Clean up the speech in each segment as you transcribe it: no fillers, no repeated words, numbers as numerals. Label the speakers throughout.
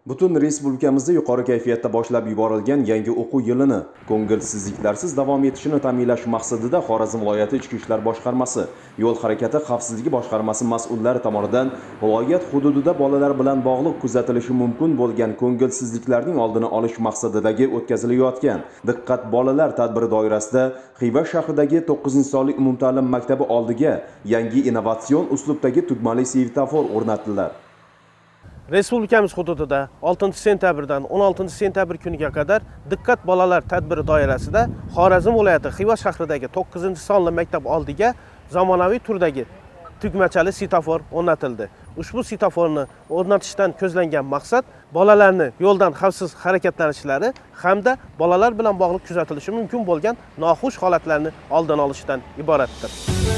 Speaker 1: Butun respublikamizda yuqori kayfiyatda boshlab yuborilgan yangi o'quv yilini ko'ngilsizliklarsiz davom etishini ta'minlash maqsadida Xorazm viloyati Ichki ishlar boshqarmasi, yo'l harakati xavfsizligi boshqarmasi mas'ullari tomonidan viloyat hududida bolalar bilan bog'liq kuzatilishi mumkin bo'lgan ko'ngilsizliklarning oldini olish maqsadidagi o'tkazilayotgan Diqqat bolalar tadbiri doirasida Xiva shahridagi 9-sonli umumta'lim maktabi oldiga yangi innovatsion uslubdagi tugmali svetofor o'rnatildi.
Speaker 2: Respublikamiz hududida 6-sentabrdan 16-sentabr kuniga qadar Diqqat bolalar tadbiri doirasida Xorazm viloyati Xiva shahridagi 9-sonli maktab oldiga zamonaviy turdagi tugmachali svetofor o'rnatildi. Ushbu svetoforni o'rnatishdan ko'zlangan maqsad bolalarni yo'ldan xavfsiz harakatlanishlari hamda bolalar bilan bog'liq kuzatilishi mumkin bo'lgan noxush holatlarni oldini olishdan iboratdir.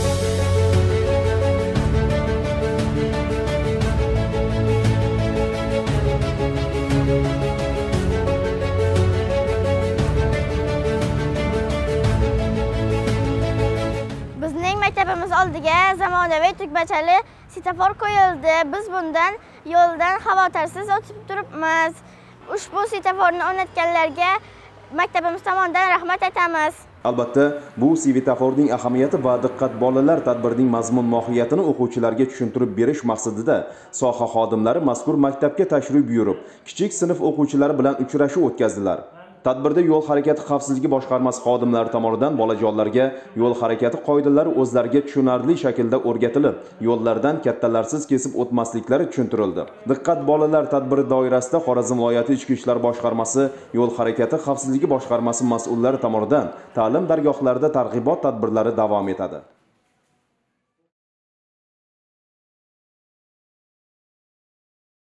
Speaker 3: Bizning maktabimiz oldiga zamonaviy tugmachali svetofor qo'yildi. Biz bundan yo'ldan xavotirsiz o'tib turibmiz. Ushbu svetoforni o'rnatganlarga maktabimiz tomonidan rahmat aytamiz.
Speaker 1: Albatta, bu svetoforning ahamiyati va Diqqat bolalar tadbirining mazmun mohiyatini o'quvchilarga tushuntirib berish maqsadida soha xodimlari mazkur maktabga tashrif buyurib, kichik sinf o'quvchilari bilan uchrashuv o'tkazdilar. Tadbirda yo'l harakati xavfsizligi boshqarmasi xodimlari tomonidan bolajonlarga yo'l harakati qoidalari o'zlariga tushunarli shaklda o'rgatilib, yo'llardan kattalarsiz kesib o'tmasliklari tushuntirildi. Diqqat bolalar tadbiri doirasida Xorazm viloyati Ichki ishlar boshqarmasi, yo'l harakati xavfsizligi boshqarmasi mas'ullari tomonidan ta'lim dargohlarida targ'ibot tadbirlari davom etadi.